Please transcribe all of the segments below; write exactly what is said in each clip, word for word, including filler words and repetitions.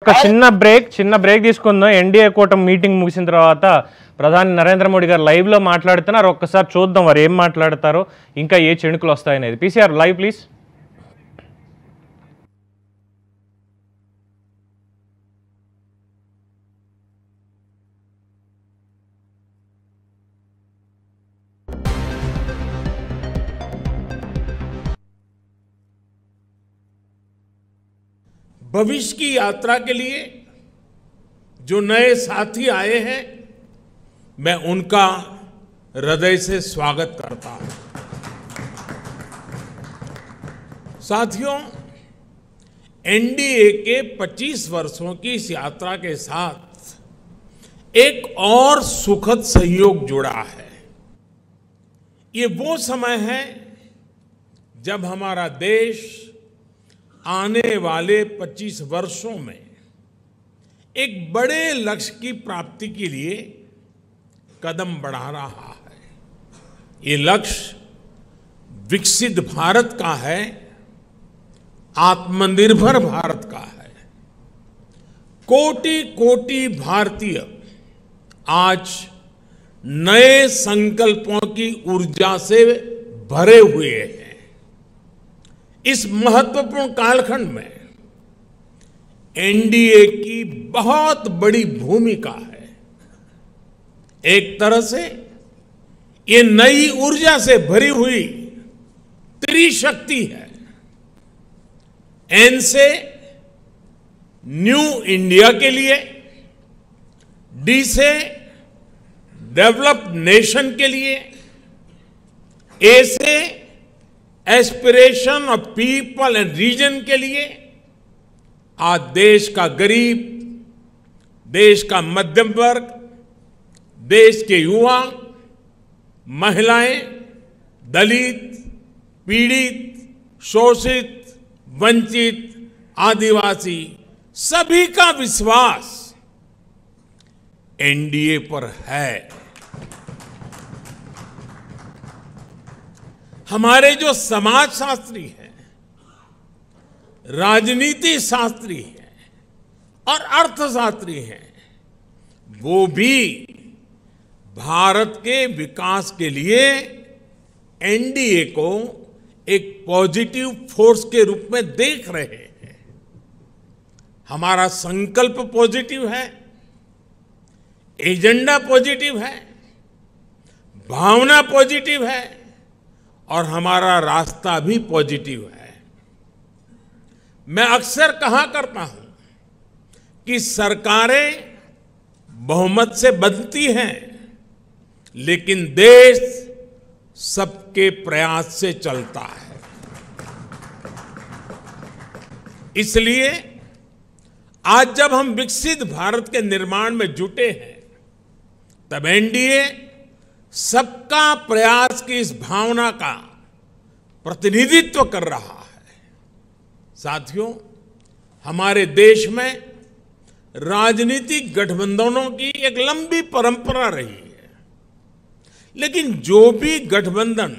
ఒక చిన్న బ్రేక్ చిన్న బ్రేక్ తీసుకుందాం. ఎన్డీఏ కూటమి మీటింగ్ ముగిసిన తర్వాత ప్రధాని నరేంద్ర మోడీ గారు లైవ్ లో మాట్లాడుతున్నారు. ఒక్కసారి చూద్దాం వారు ఏం మాట్లాడతారో, ఇంకా ఏ చెణుకులు వస్తాయనేది. PCR live please. भविष्य की यात्रा के लिए जो नए साथी आए हैं, मैं उनका हृदय से स्वागत करता हूं। साथियों, एनडीए के पच्चीस वर्षों की इस यात्रा के साथ एक और सुखद संयोग जुड़ा है। ये वो समय है जब हमारा देश आने वाले पच्चीस वर्षों में एक बड़े लक्ष्य की प्राप्ति के लिए कदम बढ़ा रहा है। ये लक्ष्य विकसित भारत का है, आत्मनिर्भर भारत का है। कोटि कोटि भारतीय आज नए संकल्पों की ऊर्जा से भरे हुए हैं। इस महत्वपूर्ण कालखंड में एनडीए की बहुत बड़ी भूमिका है। एक तरह से ये नई ऊर्जा से भरी हुई त्रिशक्ति है। एन से न्यू इंडिया के लिए, डी से डेवलप्ड नेशन के लिए, ए से aspiration of people and region के लिए। आज देश का गरीब, देश का मध्यम वर्ग, देश के युवा, महिलाएं, दलित, पीड़ित, शोषित, वंचित, आदिवासी, सभी का विश्वास एनडीए पर है। हमारे जो समाज शास्त्री हैं, राजनीति शास्त्री हैं और अर्थशास्त्री हैं, वो भी भारत के विकास के लिए एनडीए को एक पॉजिटिव फोर्स के रूप में देख रहे हैं। हमारा संकल्प पॉजिटिव है, एजेंडा पॉजिटिव है, भावना पॉजिटिव है और हमारा रास्ता भी पॉजिटिव है। मैं अक्सर कहा करता हूं कि सरकारें बहुमत से बनती हैं, लेकिन देश सबके प्रयास से चलता है। इसलिए आज जब हम विकसित भारत के निर्माण में जुटे हैं, तब एनडीए सबका प्रयास की इस भावना का प्रतिनिधित्व कर रहा है। साथियों, हमारे देश में राजनीतिक गठबंधनों की एक लंबी परंपरा रही है, लेकिन जो भी गठबंधन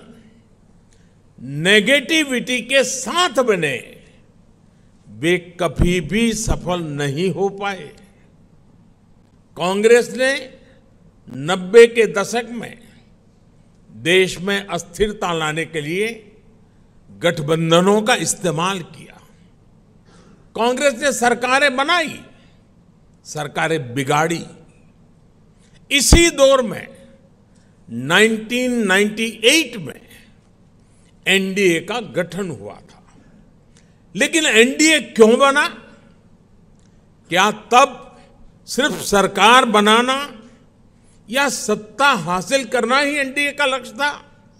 नेगेटिविटी के साथ बने, वे कभी भी सफल नहीं हो पाए। कांग्रेस ने नब्बे के दशक में देश में अस्थिरता लाने के लिए गठबंधनों का इस्तेमाल किया। कांग्रेस ने सरकारें बनाई, सरकारें बिगाड़ी। इसी दौर में उन्नीस सौ अट्ठानवे में एनडीए का गठन हुआ था। लेकिन एनडीए क्यों बना? क्या तब सिर्फ सरकार बनाना या सत्ता हासिल करना ही एनडीए का लक्ष्य था?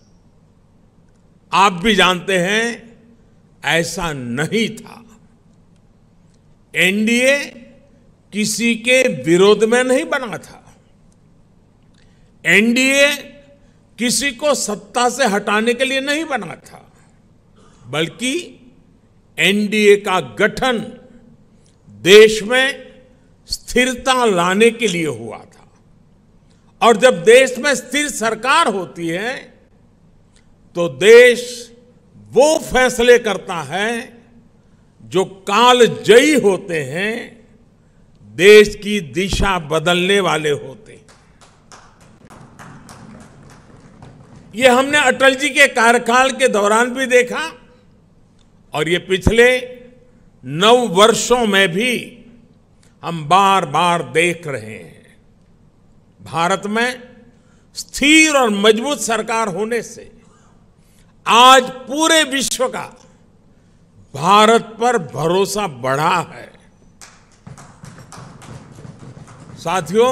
आप भी जानते हैं, ऐसा नहीं था। एनडीए किसी के विरोध में नहीं बना था। एनडीए किसी को सत्ता से हटाने के लिए नहीं बना था, बल्कि एनडीए का गठन देश में स्थिरता लाने के लिए हुआ था। और जब देश में स्थिर सरकार होती है, तो देश वो फैसले करता है जो कालजयी होते हैं देश की दिशा बदलने वाले होते हैं। ये हमने अटल जी के कार्यकाल के दौरान भी देखा और ये पिछले नौ वर्षों में भी हम बार बार देख रहे हैं। भारत में स्थिर और मजबूत सरकार होने से आज पूरे विश्व का भारत पर भरोसा बढ़ा है। साथियों,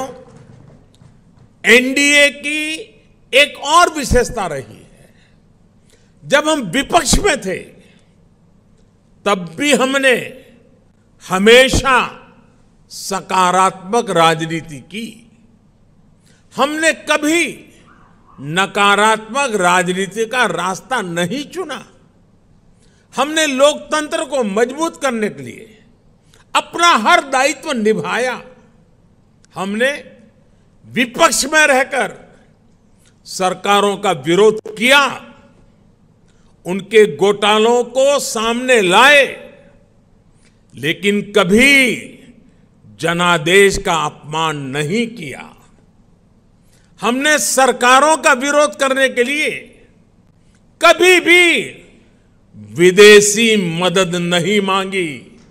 एनडीए की एक और विशेषता रही है। जब हम विपक्ष में थे तब भी हमने हमेशा सकारात्मक राजनीति की। हमने कभी नकारात्मक राजनीति का रास्ता नहीं चुना। हमने लोकतंत्र को मजबूत करने के लिए अपना हर दायित्व निभाया। हमने विपक्ष में रहकर सरकारों का विरोध किया, उनके घोटालों को सामने लाए, लेकिन कभी जनादेश का अपमान नहीं किया। हमने सरकारों का विरोध करने के लिए कभी भी विदेशी मदद नहीं मांगी।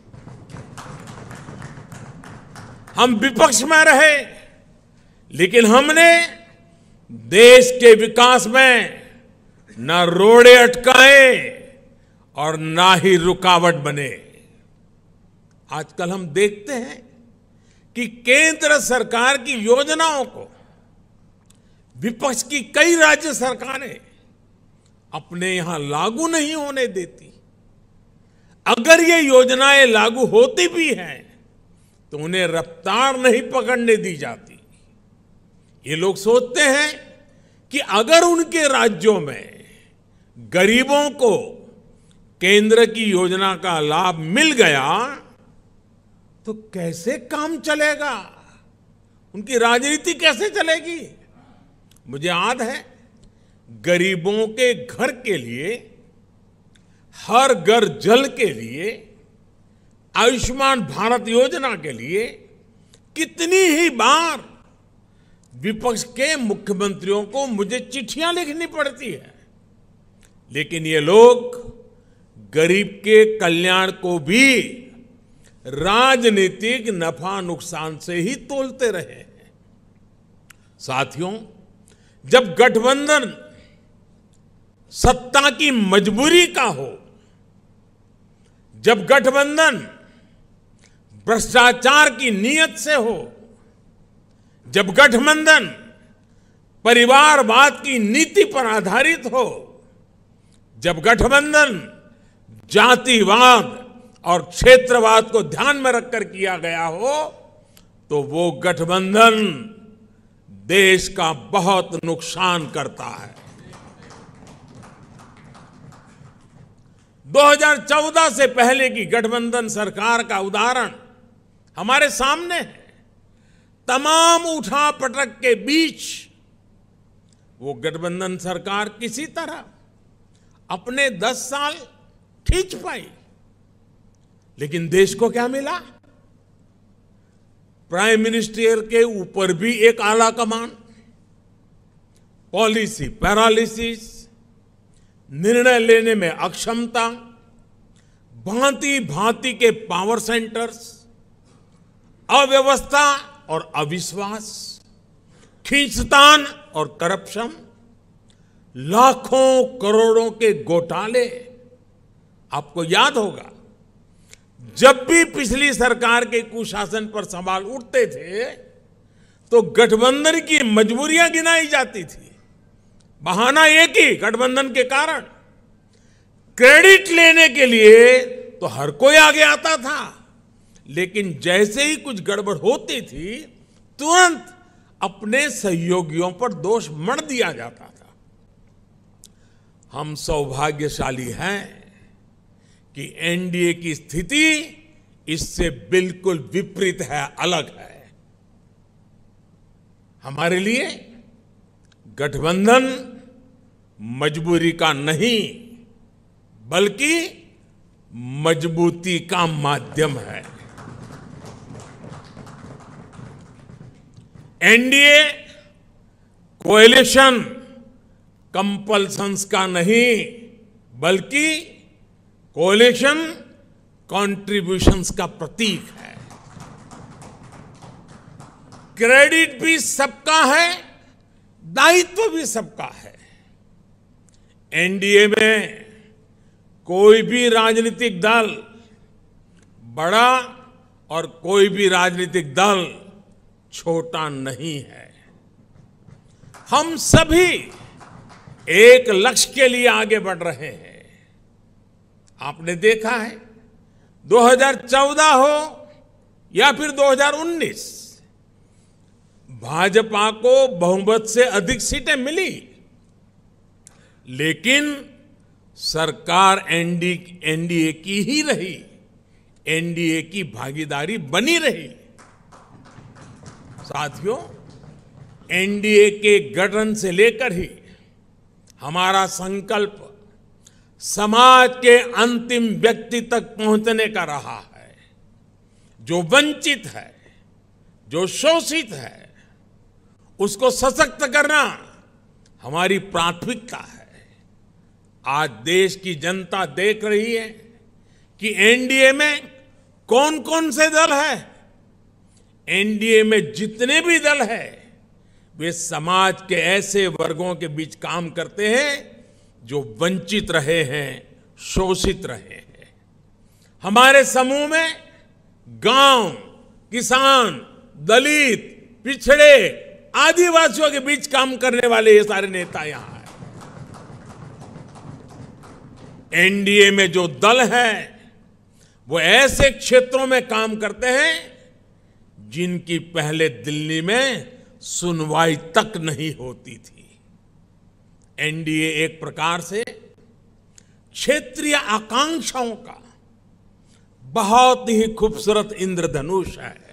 हम विपक्ष में रहे, लेकिन हमने देश के विकास में न रोड़े अटकाए और ना ही रुकावट बने। आजकल हम देखते हैं कि केंद्र सरकार की योजनाओं को विपक्ष की कई राज्य सरकारें अपने यहां लागू नहीं होने देती। अगर ये योजनाएं लागू होती भी हैं तो उन्हें रफ्तार नहीं पकड़ने दी जाती। ये लोग सोचते हैं कि अगर उनके राज्यों में गरीबों को केंद्र की योजना का लाभ मिल गया तो कैसे काम चलेगा, उनकी राजनीति कैसे चलेगी। मुझे याद है, गरीबों के घर के लिए, हर घर जल के लिए, आयुष्मान भारत योजना के लिए कितनी ही बार विपक्ष के मुख्यमंत्रियों को मुझे चिट्ठियां लिखनी पड़ती है, लेकिन ये लोग गरीब के कल्याण को भी राजनीतिक नफा नुकसान से ही तोलते रहे हैं। साथियों, जब गठबंधन सत्ता की मजबूरी का हो, जब गठबंधन भ्रष्टाचार की नीयत से हो, जब गठबंधन परिवारवाद की नीति पर आधारित हो, जब गठबंधन जातिवाद और क्षेत्रवाद को ध्यान में रखकर किया गया हो, तो वो गठबंधन देश का बहुत नुकसान करता है। दो हज़ार चौदह से पहले की गठबंधन सरकार का उदाहरण हमारे सामने है। तमाम उठापटक के बीच वो गठबंधन सरकार किसी तरह अपने दस साल खींच पाई, लेकिन देश को क्या मिला? प्राइम मिनिस्टर के ऊपर भी एक आला कमान, पॉलिसी पैरालिसिस, निर्णय लेने में अक्षमता, भांति भांति के पावर सेंटर्स, अव्यवस्था और अविश्वास, खींचतान और करप्शन, लाखों करोड़ों के घोटाले। आपको याद होगा, जब भी पिछली सरकार के कुशासन पर सवाल उठते थे तो गठबंधन की मजबूरियां गिनाई जाती थी। बहाना एक ही, गठबंधन के कारण। क्रेडिट लेने के लिए तो हर कोई आगे आता था, लेकिन जैसे ही कुछ गड़बड़ होती थी तुरंत अपने सहयोगियों पर दोष मढ़ दिया जाता था। हम सौभाग्यशाली हैं कि एनडीए की स्थिति इससे बिल्कुल विपरीत है, अलग है। हमारे लिए गठबंधन मजबूरी का नहीं बल्कि मजबूती का माध्यम है। एनडीए कोएलिशन कंपल्सन्स का नहीं, बल्कि कोएलिशन कॉन्ट्रीब्यूशंस का प्रतीक है। क्रेडिट भी सबका है, दायित्व भी सबका है। एनडीए में कोई भी राजनीतिक दल बड़ा और कोई भी राजनीतिक दल छोटा नहीं है। हम सभी एक लक्ष्य के लिए आगे बढ़ रहे हैं। आपने देखा है दो हज़ार चौदह हो या फिर दो हज़ार उन्नीस, भाजपा को बहुमत से अधिक सीटें मिली, लेकिन सरकार एनडी एनडीए की ही रही, एनडीए की भागीदारी बनी रही। साथियों, एनडीए के गठन से लेकर ही हमारा संकल्प समाज के अंतिम व्यक्ति तक पहुंचने का रहा है। जो वंचित है, जो शोषित है, उसको सशक्त करना हमारी प्राथमिकता है। आज देश की जनता देख रही है कि एनडीए में कौन कौन से दल हैं। एनडीए में जितने भी दल हैं, वे समाज के ऐसे वर्गों के बीच काम करते हैं जो वंचित रहे हैं, शोषित रहे हैं। हमारे समूह में गांव, किसान, दलित, पिछड़े, आदिवासियों के बीच काम करने वाले ये सारे नेता यहां हैं। एनडीए में जो दल हैं, वो ऐसे क्षेत्रों में काम करते हैं जिनकी पहले दिल्ली में सुनवाई तक नहीं होती थी। एनडीए एक प्रकार से क्षेत्रीय आकांक्षाओं का बहुत ही खूबसूरत इंद्रधनुष है।